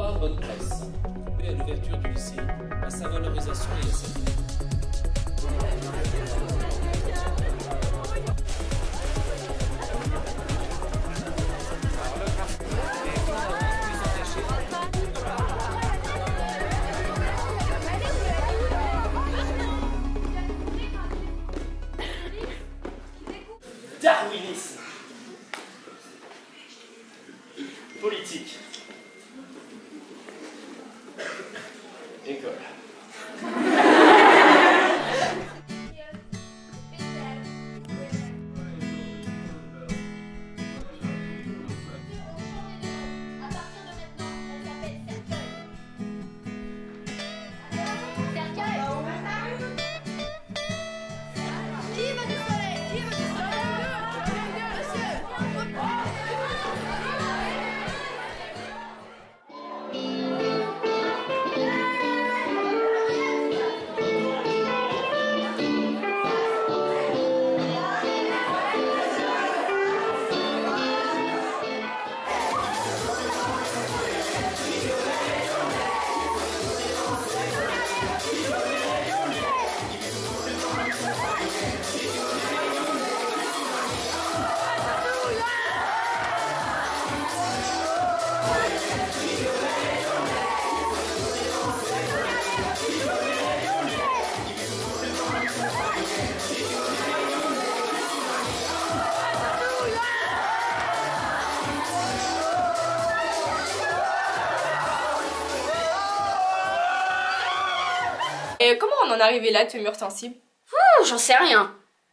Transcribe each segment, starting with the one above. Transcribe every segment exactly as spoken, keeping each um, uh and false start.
Trois bonnes presses. Et à l'ouverture du lycée, à sa valorisation et à sa vie. Darwinisme. Politique. École. Et comment on en est arrivé là, de ce mur sensible? Ouh, j'en sais rien.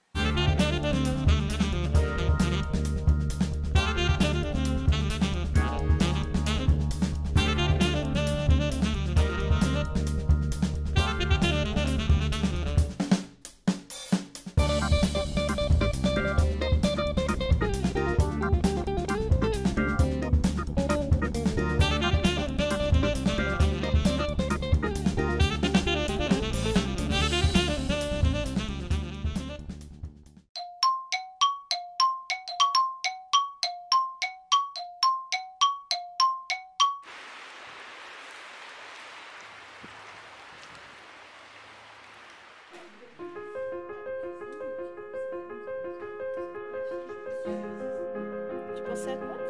Tu pensais à quoi?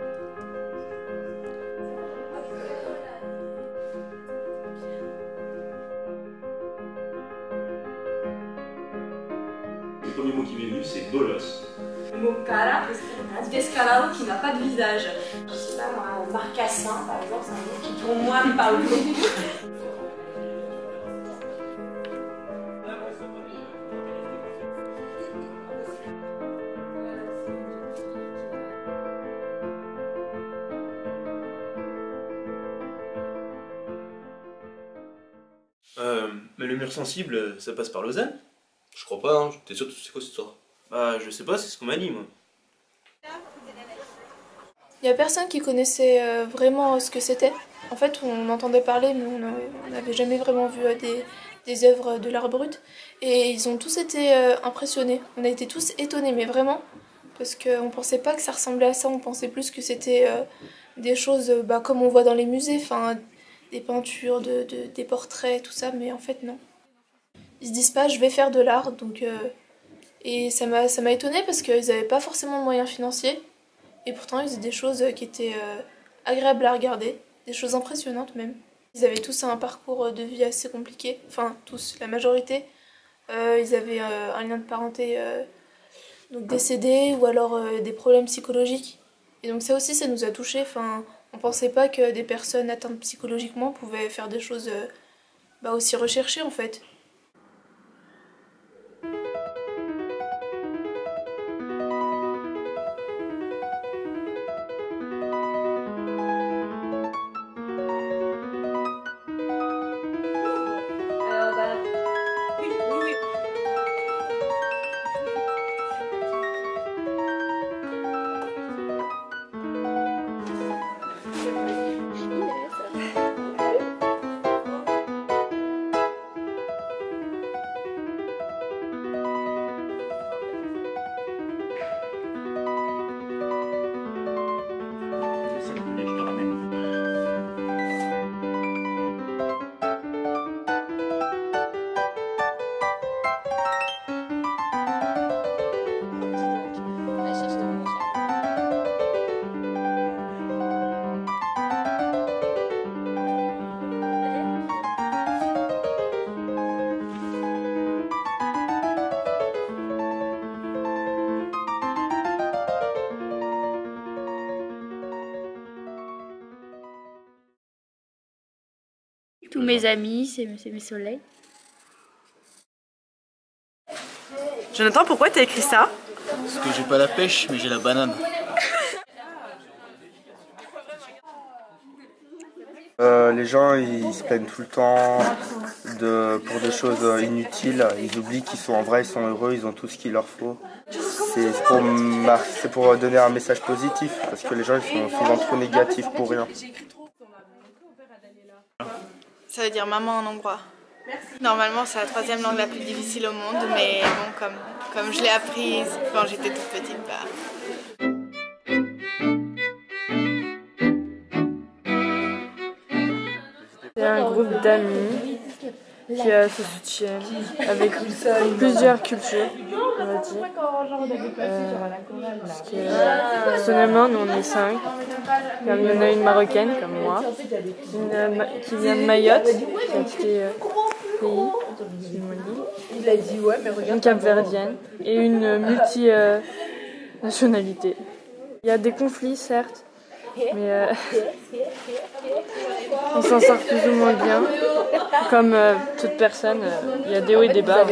Le premier mot qui m'est venu, c'est bolos. Le mot cara, descarado qui n'a pas de visage. Je sais pas, moi, marcassin par exemple, c'est un mot qui pour moi me parle beaucoup. Euh, mais le mur sensible, ça passe par Lausanne? Je crois pas, hein. T'es sûr que c'est quoi cette histoire? Bah, je sais pas, c'est ce qu'on m'a dit, moi. Il y a personne qui connaissait euh, vraiment ce que c'était. En fait, on entendait parler, mais on n'avait jamais vraiment vu euh, des, des œuvres de l'art brut. Et ils ont tous été euh, impressionnés. On a été tous étonnés, mais vraiment. Parce qu'on pensait pas que ça ressemblait à ça, on pensait plus que c'était euh, des choses euh, bah, comme on voit dans les musées, enfin, des peintures, de, de, des portraits, tout ça, mais en fait non. Ils se disent pas je vais faire de l'art, donc euh, et ça m'a ça m'a étonnée parce qu'ils n'avaient pas forcément de moyens financiers, et pourtant ils faisaient des choses qui étaient euh, agréables à regarder, des choses impressionnantes même. Ils avaient tous un parcours de vie assez compliqué, enfin tous, la majorité. Euh, ils avaient euh, un lien de parenté euh, donc décédé, ou alors euh, des problèmes psychologiques. Et donc ça aussi, ça nous a touchés. Enfin, on pensait pas que des personnes atteintes psychologiquement pouvaient faire des choses euh, bah, aussi recherchées en fait. Tous mes amis, c'est mes soleils. Jonathan, pourquoi t'as écrit ça? Parce que j'ai pas la pêche, mais j'ai la banane. Euh, les gens ils se plaignent tout le temps de, pour des choses inutiles, ils oublient qu'ils sont en vrai, ils sont heureux, ils ont tout ce qu'il leur faut. C'est pour, pour donner un message positif, parce que les gens ils sont souvent trop négatifs pour rien. Ça veut dire maman en hongrois. Normalement c'est la troisième langue la plus difficile au monde, mais bon, comme, comme je l'ai apprise quand j'étais toute petite, bah... C'est un groupe d'amis qui euh, se soutiennent avec plusieurs cultures, on va dire. Euh, parce que, euh, personnellement, nous on est cinq. Comme il y en a une marocaine comme moi, une euh, qui vient de Mayotte, qui a quitté euh, le pays, une capverdienne et une multi-nationalité. Euh, il y a des conflits, certes, mais euh, on s'en sort plus ou moins bien. Comme euh, toute personne, il euh, y a des hauts et des bas.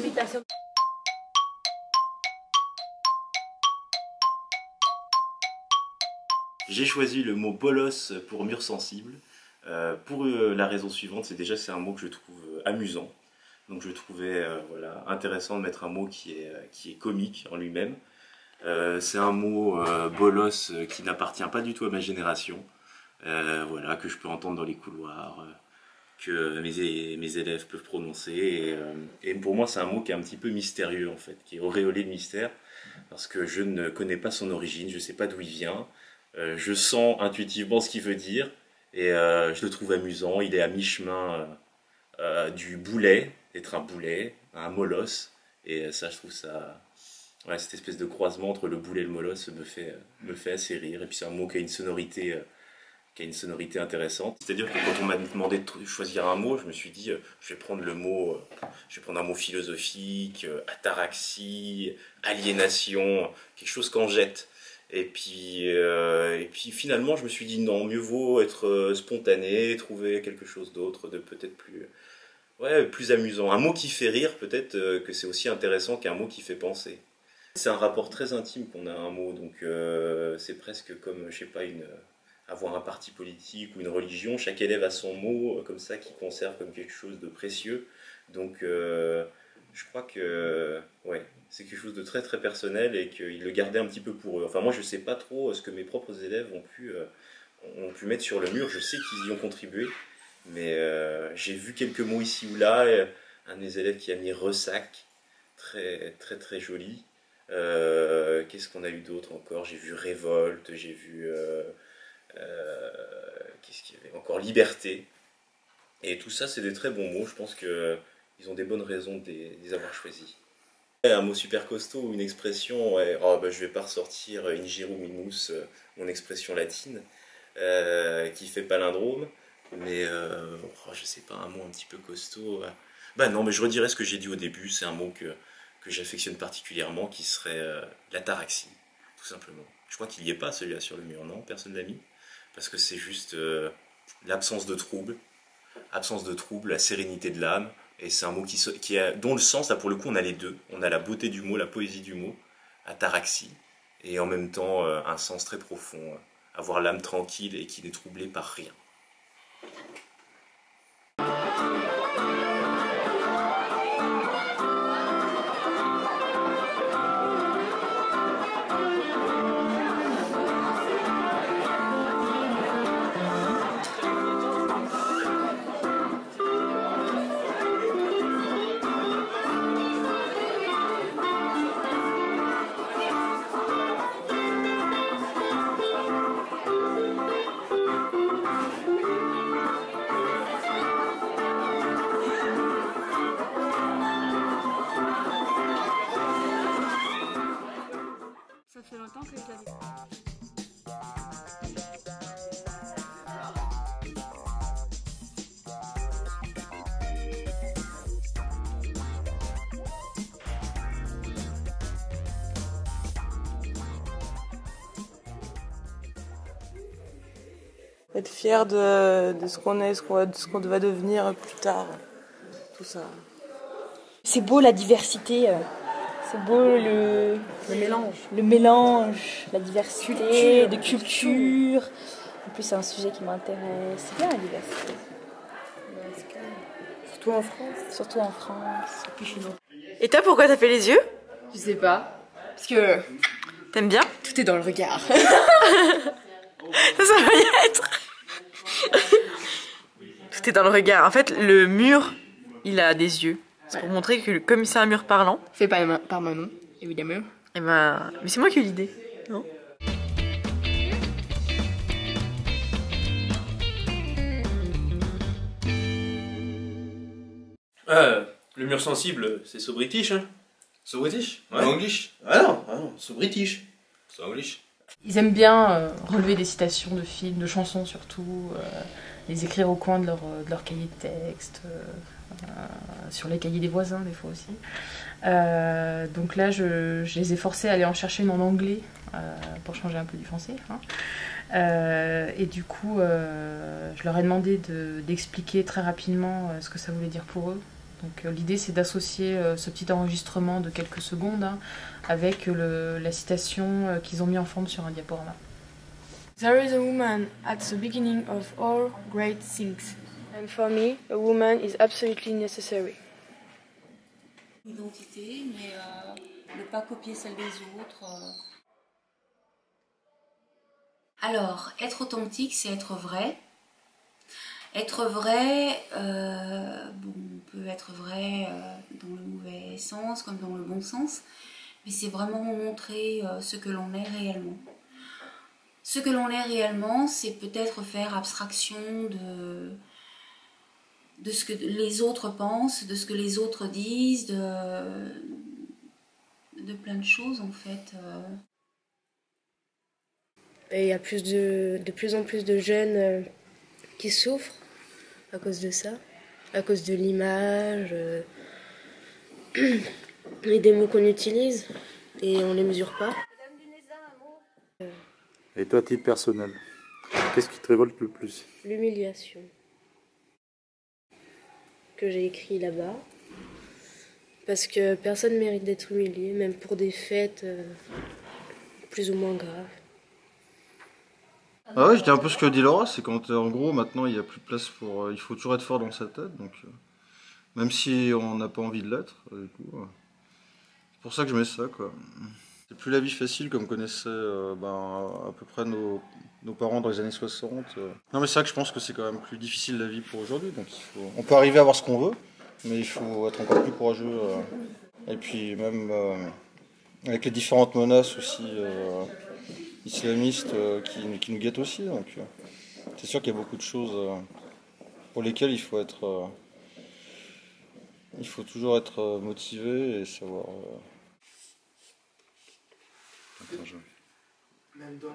J'ai choisi le mot bolos pour mur sensible, euh, pour euh, la raison suivante, c'est déjà c'est un mot que je trouve euh, amusant. Donc je trouvais euh, voilà, intéressant de mettre un mot qui est, euh, qui est comique en lui-même. Euh, c'est un mot euh, bolos euh, qui n'appartient pas du tout à ma génération, euh, voilà, que je peux entendre dans les couloirs, euh, que mes, mes élèves peuvent prononcer. Et, euh, et pour moi c'est un mot qui est un petit peu mystérieux en fait, qui est auréolé de mystère, parce que je ne connais pas son origine, je ne sais pas d'où il vient. Euh, je sens intuitivement ce qu'il veut dire et euh, je le trouve amusant. Il est à mi-chemin euh, euh, du boulet, d'être un boulet, un molosse, et ça je trouve ça, ouais, cette espèce de croisement entre le boulet et le molosse me fait, me fait assez rire. Et puis c'est un mot qui a une sonorité, euh, qui a une sonorité intéressante. C'est-à-dire que quand on m'a demandé de choisir un mot, je me suis dit euh, je vais prendre le mot, euh, je vais prendre un mot philosophique, euh, ataraxie, aliénation, quelque chose qu'on jette. Et puis, euh, et puis finalement, je me suis dit non, mieux vaut être euh, spontané, trouver quelque chose d'autre, de peut-être plus, ouais, plus amusant. Un mot qui fait rire, peut-être euh, que c'est aussi intéressant qu'un mot qui fait penser. C'est un rapport très intime qu'on a à un mot, donc euh, c'est presque comme, je sais pas, une, avoir un parti politique ou une religion. Chaque élève a son mot, euh, comme ça, qu'il conserve comme quelque chose de précieux. Donc, euh, je crois que, ouais, c'est quelque chose de très très personnel et qu'ils le gardaient un petit peu pour eux. Enfin moi je sais pas trop ce que mes propres élèves ont pu, euh, ont pu mettre sur le mur, je sais qu'ils y ont contribué, mais euh, j'ai vu quelques mots ici ou là, un de mes élèves qui a mis ressac, très très très joli. Euh, Qu'est-ce qu'on a eu d'autre encore? J'ai vu révolte, j'ai vu, euh, euh, qu'est-ce qu'il y avait encore, liberté, et tout ça c'est des très bons mots, je pense qu'ils ont des bonnes raisons de les, de les avoir choisis. Un mot super costaud ou une expression, ouais, oh, bah, je vais pas ressortir Ingeru Mimus, euh, mon expression latine, euh, qui fait palindrome, mais euh, oh, je sais pas, un mot un petit peu costaud. Euh. Bah non, mais je redirais ce que j'ai dit au début, c'est un mot que, que j'affectionne particulièrement, qui serait euh, l'ataraxie, tout simplement. Je crois qu'il n'y est pas celui-là sur le mur, non? Personne l'a mis? Parce que c'est juste euh, l'absence de trouble, absence de trouble, la sérénité de l'âme. Et c'est un mot qui, qui a, dont le sens, là pour le coup, on a les deux. On a la beauté du mot, la poésie du mot, ataraxie, et en même temps euh, un sens très profond, euh, avoir l'âme tranquille et qui n'est troublée par rien. être fier de, de ce qu'on est, ce qu'on va, de ce qu'on va devenir plus tard. Tout ça. C'est beau la diversité. C'est beau le, le mélange. Le mélange, la diversité culture, de culture. En plus, c'est un sujet qui m'intéresse. C'est bien la diversité. Surtout en France. Surtout en France. Et puis chez nous. Et toi, pourquoi t'as fait les yeux? Je sais pas. Parce que. T'aimes bien? Tout est dans le regard. Ça, ça va y être. Tout est dans le regard. En fait, le mur, il a des yeux. C'est ouais. Pour montrer que comme c'est un mur parlant. Fait par, par Manon, évidemment. Et ben, mais c'est moi qui ai eu l'idée, non? Ah, le mur sensible, c'est so British, hein? So British? Ouais. English? Ah non, ah non, so British. So English. Ils aiment bien euh, relever des citations de films, de chansons surtout, euh, les écrire au coin de leur, de leur cahier de texte, euh, euh, sur les cahiers des voisins des fois aussi. Euh, donc là, je, je les ai forcés à aller en chercher une en anglais euh, pour changer un peu du français. Hein. Euh, et du coup, euh, je leur ai demandé de, d'expliquer très rapidement euh, ce que ça voulait dire pour eux. Donc euh, l'idée, c'est d'associer euh, ce petit enregistrement de quelques secondes hein, avec le, la citation euh, qu'ils ont mis en forme sur un diaporama. There is a woman at the beginning of all great things. And for me, a woman is absolutely necessary. Identité, mais euh, ne pas copier celle des autres. Euh. Alors, être authentique, c'est être vrai. Être vrai, euh, bon, on peut être vrai euh, dans le mauvais sens comme dans le bon sens, mais c'est vraiment montrer euh, ce que l'on est réellement. Ce que l'on est réellement, c'est peut-être faire abstraction de, de ce que les autres pensent, de ce que les autres disent, de, de plein de choses en fait. Et il y a plus de, de plus en plus de jeunes euh, qui souffrent à cause de ça, à cause de l'image euh, et des mots qu'on utilise et on les mesure pas. Et toi, à titre personnel, qu'est-ce qui te révolte le plus? L'humiliation que j'ai écrit là-bas, parce que personne ne mérite d'être humilié, même pour des faits euh, plus ou moins graves. Ah ouais, je dis un peu ce que dit Laura, c'est quand en gros maintenant il n'y a plus de place pour... Euh, il faut toujours être fort dans sa tête, donc euh, même si on n'a pas envie de l'être, euh, du coup, euh, c'est pour ça que je mets ça quoi. C'est plus la vie facile comme connaissaient euh, ben, à peu près nos, nos parents dans les années soixante. Euh. Non mais c'est vrai que je pense que c'est quand même plus difficile la vie pour aujourd'hui, donc il faut... on peut arriver à avoir ce qu'on veut, mais il faut être encore plus courageux. Euh, et puis même euh, avec les différentes menaces aussi... Euh, islamistes euh, qui, qui nous guettent aussi, donc euh, c'est sûr qu'il y a beaucoup de choses euh, pour lesquelles il faut être euh, il faut toujours être euh, motivé et savoir euh...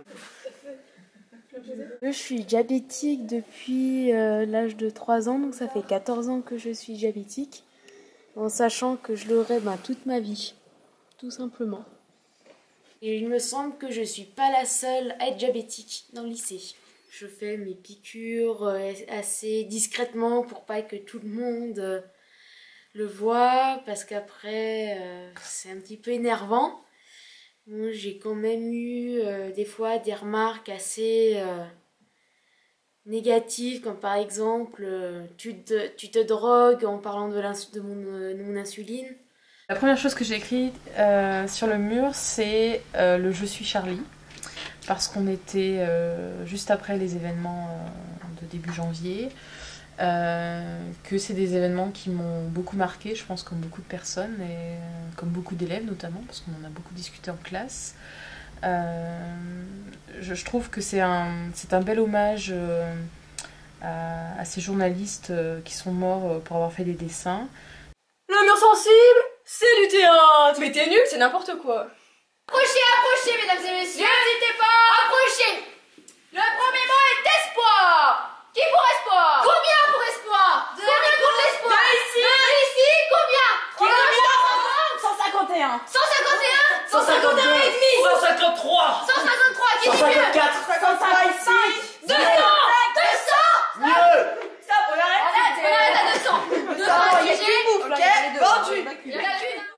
Je suis diabétique depuis euh, l'âge de trois ans, donc ça fait quatorze ans que je suis diabétique, en sachant que je l'aurai ben, toute ma vie, tout simplement. Et il me semble que je ne suis pas la seule à être diabétique dans le lycée. Je fais mes piqûres assez discrètement pour pas que tout le monde le voit, parce qu'après euh, c'est un petit peu énervant. Bon, j'ai quand même eu euh, des fois des remarques assez euh, négatives, comme par exemple euh, tu, te, tu te drogues en parlant de, de, mon, de mon insuline. La première chose que j'ai écrite euh, sur le mur, c'est euh, le « Je suis Charlie », parce qu'on était euh, juste après les événements euh, de début janvier, euh, que c'est des événements qui m'ont beaucoup marqué, je pense comme beaucoup de personnes, et euh, comme beaucoup d'élèves notamment, parce qu'on en a beaucoup discuté en classe. Euh, je, je trouve que c'est un, c'est un bel hommage euh, à, à ces journalistes euh, qui sont morts pour avoir fait des dessins. Le mur sensible, c'est du théâtre. Mais t'es nul, c'est n'importe quoi. Approchez, approchez, mesdames et messieurs. N'hésitez pas. Approchez. Le premier mot est espoir. Qui pour espoir? Combien pour espoir? Combien pour l'espoir? De ici. De ici, combien? cent cinquante et un. cent cinquante et un. cent cinquante et un et demi. cent cinquante-trois. cent cinquante-trois. Qui dit cent cinquante-quatre. mieux? cent cinquante-cinq. deux cents.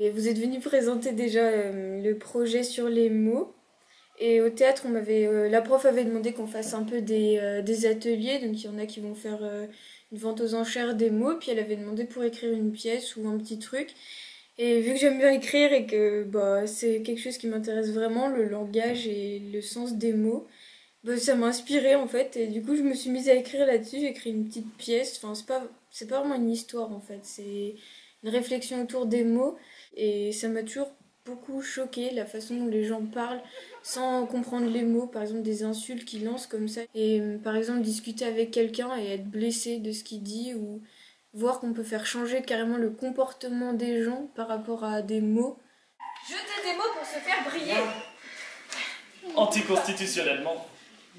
Et vous êtes venu présenter déjà euh, le projet sur les mots. Et au théâtre, on m'avait, euh, la prof avait demandé qu'on fasse un peu des, euh, des ateliers. Donc il y en a qui vont faire euh, une vente aux enchères des mots. Puis elle avait demandé pour écrire une pièce ou un petit truc. Et vu que j'aime bien écrire et que bah, c'est quelque chose qui m'intéresse vraiment, le langage et le sens des mots, bah, ça m'a inspirée en fait. Et du coup, je me suis mise à écrire là-dessus. J'ai écrit une petite pièce. Enfin, c'est pas, c'est pas vraiment une histoire en fait. C'est une réflexion autour des mots. Et ça m'a toujours beaucoup choquée la façon dont les gens parlent sans comprendre les mots. Par exemple, des insultes qu'ils lancent comme ça. Et par exemple, discuter avec quelqu'un et être blessé de ce qu'il dit ou voir qu'on peut faire changer carrément le comportement des gens par rapport à des mots. Jeter des mots pour se faire briller. Anticonstitutionnellement.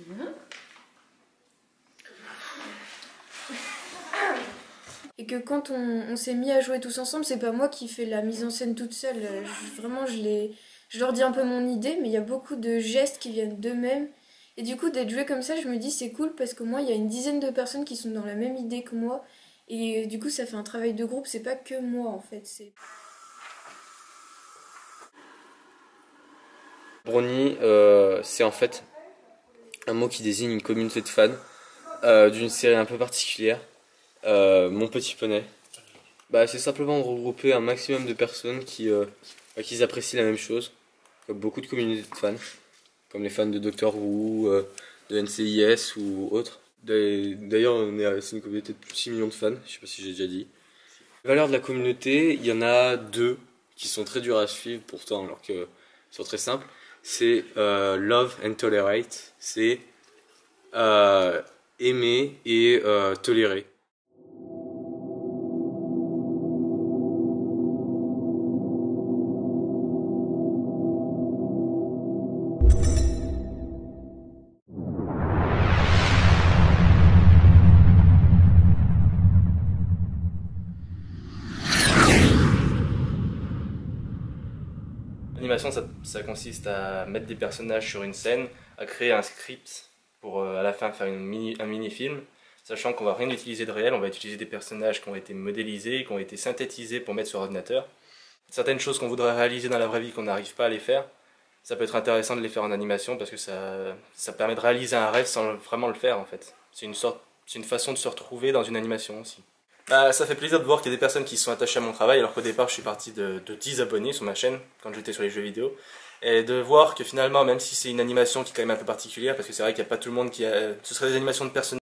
Et que quand on, on s'est mis à jouer tous ensemble, c'est pas moi qui fais la mise en scène toute seule. Je, vraiment, je, les, je leur dis un peu mon idée, mais il y a beaucoup de gestes qui viennent d'eux-mêmes. Et du coup, d'être joué comme ça, je me dis c'est cool parce qu'au moins il y a une dizaine de personnes qui sont dans la même idée que moi. Et du coup, ça fait un travail de groupe, c'est pas que moi en fait. C'est... Brownie, euh, c'est en fait un mot qui désigne une communauté de fans euh, d'une série un peu particulière, euh, Mon Petit Poney. Bah, c'est simplement regrouper un maximum de personnes qui, euh, bah, qui apprécient la même chose, comme beaucoup de communautés de fans, comme les fans de Doctor Who, euh, de N C I S ou autres. D'ailleurs, on est, c'est une communauté de plus de six millions de fans, je sais pas si j'ai déjà dit. Les valeurs de la communauté, il y en a deux qui sont très dures à suivre pourtant, alors qu'elles sont très simples. C'est euh, Love and Tolerate, c'est euh, aimer et euh, tolérer. L'animation, ça, ça consiste à mettre des personnages sur une scène, à créer un script pour euh, à la fin faire une mini, un mini-film, sachant qu'on va rien utiliser de réel, on va utiliser des personnages qui ont été modélisés, qui ont été synthétisés pour mettre sur ordinateur. Certaines choses qu'on voudrait réaliser dans la vraie vie qu'on n'arrive pas à les faire, ça peut être intéressant de les faire en animation parce que ça, ça permet de réaliser un rêve sans vraiment le faire en fait. C'est une sorte, c'est une façon de se retrouver dans une animation aussi. Bah, ça fait plaisir de voir qu'il y a des personnes qui se sont attachées à mon travail, alors qu'au départ je suis parti de, de dix abonnés sur ma chaîne quand j'étais sur les jeux vidéo. Et de voir que finalement, même si c'est une animation qui est quand même un peu particulière, parce que c'est vrai qu'il n'y a pas tout le monde qui a... Ce serait des animations de personnages